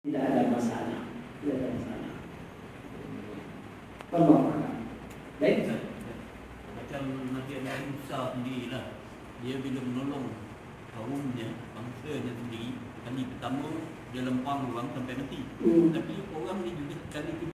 Tidak ada masalah. Tidak ada masalah. Pemahaman. Baik. Macam Nabi Musa sendirilah, dia bila menolong kaumnya, bangsanya sendiri, kali pertama dia lempang orang sampai mati. Tapi orang ni juga kali